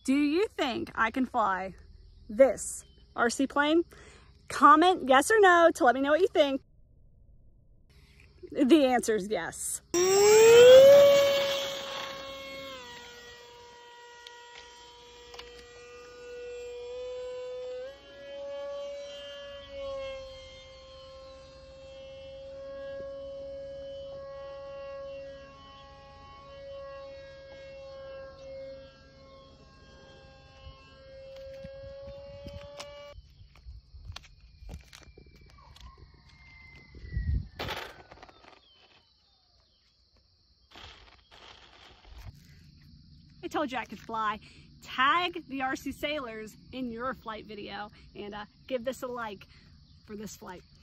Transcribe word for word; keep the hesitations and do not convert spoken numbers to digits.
Do you think I can fly this R C plane? Comment yes or no to let me know what you think. The answer is yes. I told you I could fly. Tag the R C Sailors in your flight video and uh, give this a like for this flight.